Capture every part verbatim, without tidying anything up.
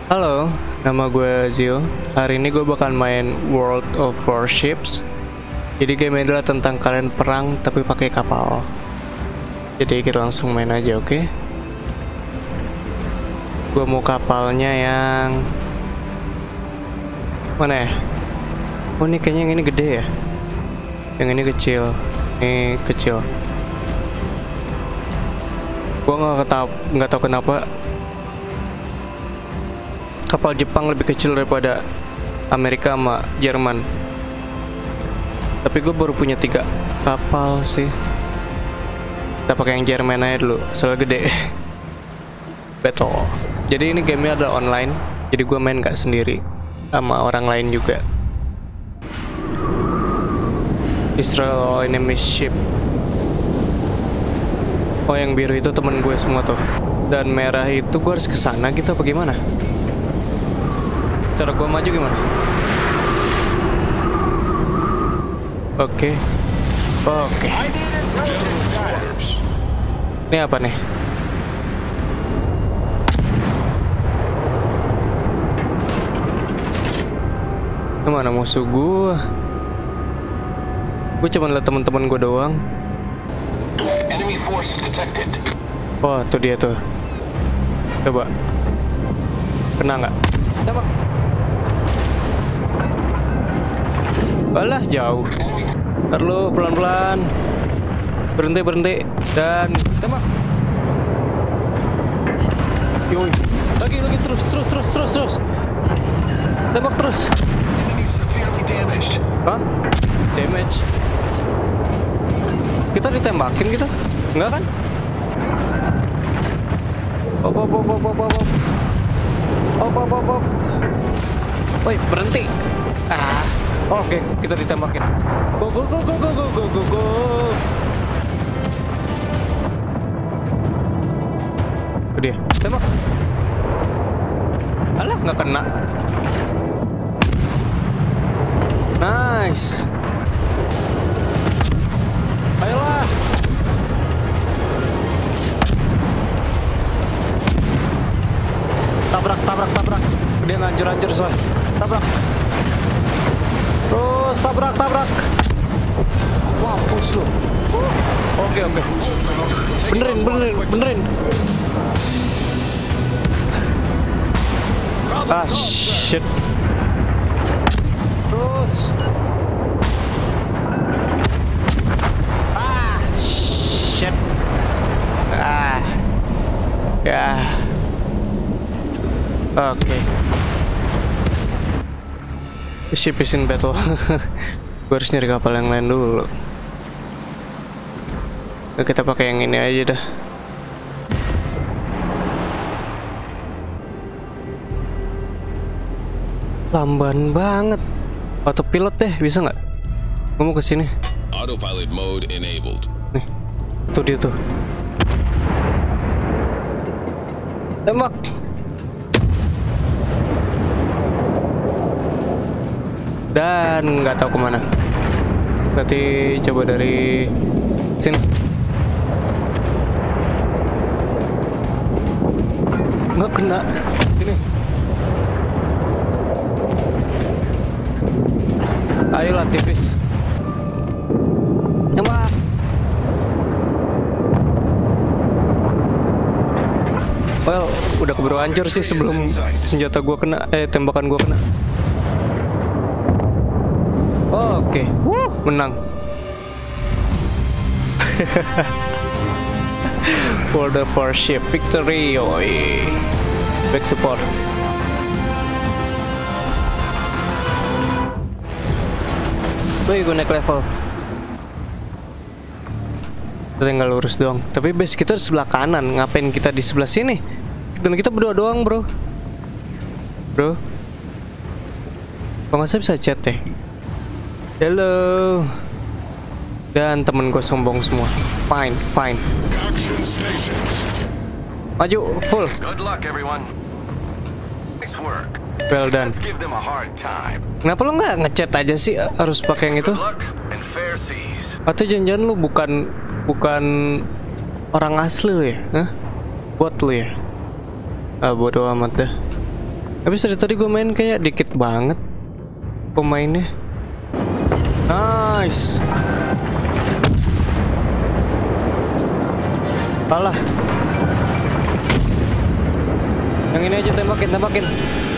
Halo, nama gue Zio. Hari ini gue bakal main World of Warships. Jadi game ini adalah tentang kalian perang tapi pakai kapal. Jadi kita langsung main aja, oke? Okay? Gue mau kapalnya yang mana ya? Oh ini kayaknya yang ini gede ya. Yang ini kecil. Ini kecil. Gue nggak tahu nggak tahu kenapa kapal Jepang lebih kecil daripada Amerika sama Jerman. Tapi gue baru punya tiga kapal sih. Kita pakai yang Jerman aja dulu, soalnya gede. Battle. Jadi ini gamenya adalah online. Jadi gue main gak sendiri, sama orang lain juga. Destroy all enemy ship. Oh yang biru itu temen gue semua tuh. Dan merah itu gue harus kesana gitu apa gimana? Cara gua maju gimana? Oke, okay. Oke. Okay. Ini apa nih? Kemana musuh gua? Gua cuma liat teman-teman gua doang. Oh, tuh dia tuh. Coba. Kena nggak? Tembak. Alah jauh. Perlu pelan-pelan. Berhenti berhenti dan tembak. Yoi. Lagi lagi terus terus terus terus terus. Tembak terus. Hah? Damage. Kita ditembakin gitu? Enggak kan? Op op op op op op. Op op op op. Woi, berhenti. Ah. Oh, oke, okay. Kita ditembakin. Go go go go go go go go go. Itu dia, tembak. Alah, nggak kena. Nice. Ayolah. Tabrak, tabrak, tabrak. Dia ngancur-ngancur soal. Tabrak. Terus tabrak, tabrak. Wah, push lu. Oke, oke. Benerin, benerin, benerin. Ah, shit. Terus. Ah, shit. Ah. Ya. Oke. Okay. The ship is in battle. Gue harus nyari kapal yang lain dulu. Nah, kita pakai yang ini aja dah. Lamban banget. Autopilot deh, bisa nggak? Gue mau kesini. Autopilot mode enabled. Nih, tuh dia tuh. Tembak. Dan nggak tahu kemana. Berarti coba dari sini. Nggak kena. Ini. Ayolah tipis. Tembak. Well, udah keburu hancur sih sebelum senjata gua kena. Eh, tembakan gua kena. Oh, oke, okay. Wuh, menang. World of Warship victory, oi. Back to port. Wih, gue naik level. Kita tinggal lurus doang. Tapi base kita di sebelah kanan. Ngapain kita di sebelah sini? Dan kita berdua doang, bro. Bro. Kok nggak bisa chat deh? Hello. Dan temen gue sombong semua. Fine, fine. Maju, full. Good luck, everyone. Nice work. Well done. Let's give them a hard time. Kenapa lo nggak ngechat aja sih? Harus pakai yang itu? Good luck and fair seas. Atau jangan-jangan lu bukan bukan orang asli lu ya? Hah? Bot lu ya? Ah, bodo amat dah. Habis dari tadi gue main kayak dikit banget pemainnya. Nice. Alah. Yang ini aja tembakin, tembakin.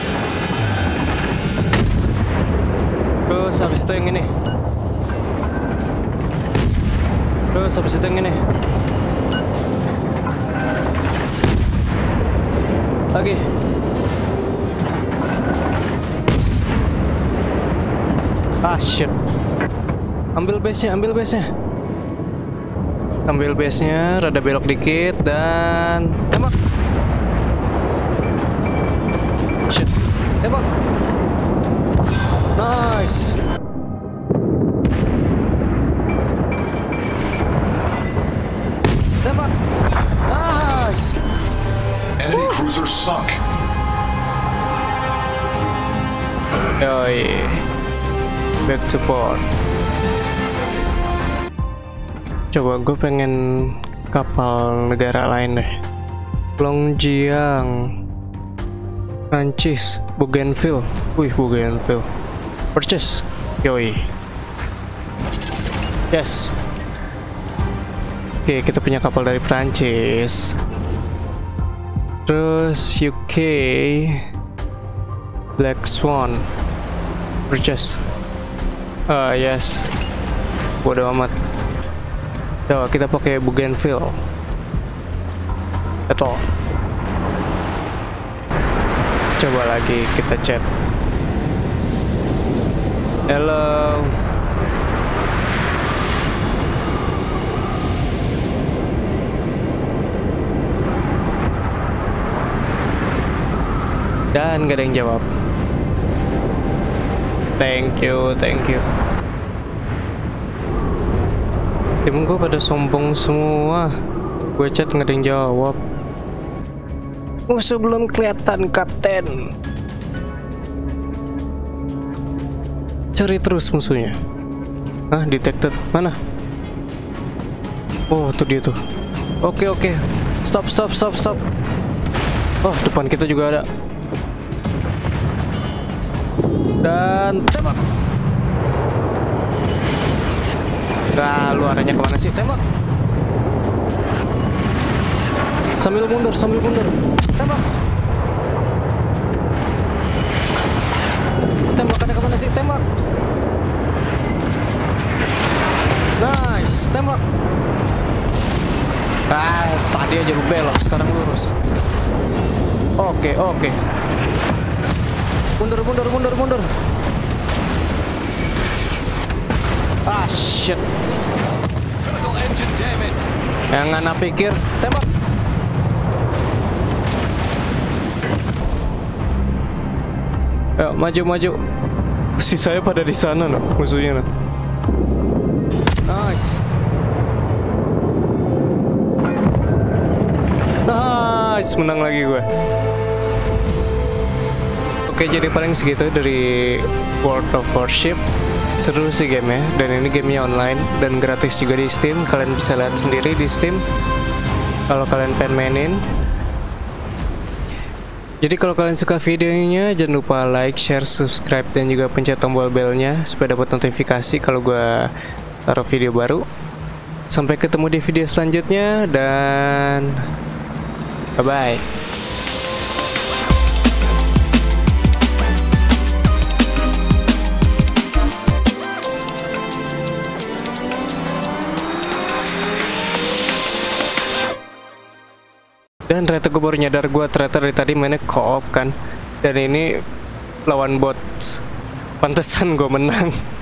Terus habis itu yang ini. Terus habis itu yang ini. Lagi. Ah shit. Ambil base-nya, ambil base-nya. Ambil base-nya, rada belok dikit dan tembak. Shit. Tembak. Nice. Tembak. Nice. Enemy cruiser sunk. Yoi. Back to port. Coba gue pengen kapal negara lain deh. Longjiang, Prancis, Bougainville. Wih, Bougainville. Purchase. Yoi. Yes. Oke, kita punya kapal dari Prancis. Terus U K, Black Swan. Purchase. Ah, yes. Bodoh amat. Coba kita pakai Bougainville. Betul. Coba lagi kita chat. Hello. Dan gak ada yang jawab. Thank you, thank you. Tim gue pada sombong semua. Gue chat nggak ada yang jawab. Musuh belum kelihatan, kapten. Cari terus musuhnya. Ah, detected. Mana? Oh, tuh dia tuh. Oke, oke. Stop, stop, stop, stop. Oh, depan kita juga ada. Dan tembak. Nah, lu arahnya kemana sih? Tembak. Sambil mundur, sambil mundur. Tembak. Tembakannya kemana sih? Tembak. Nice, tembak. Ah, tadi aja lu belok, sekarang lurus. Oke, oke. Mundur, mundur, mundur, mundur. Ah, shit. Critical engine damage. Yang anak pikir, tembak. Ayo, maju, maju. Si saya pada di sana, no, musuhnya, no. Nice. Nice, menang lagi gue. Oke, jadi paling segitu dari World of Warship. Seru sih game ya, dan ini gamenya online dan gratis juga di Steam. Kalian bisa lihat sendiri di Steam kalau kalian pengen mainin. Jadi kalau kalian suka videonya, jangan lupa like, share, subscribe, dan juga pencet tombol belnya supaya dapat notifikasi kalau gue taruh video baru. Sampai ketemu di video selanjutnya, dan bye-bye. Dan ternyata gue baru nyadar, gue ternyata dari tadi mainnya co-op kan. Dan ini lawan bot. Pantesan gue menang.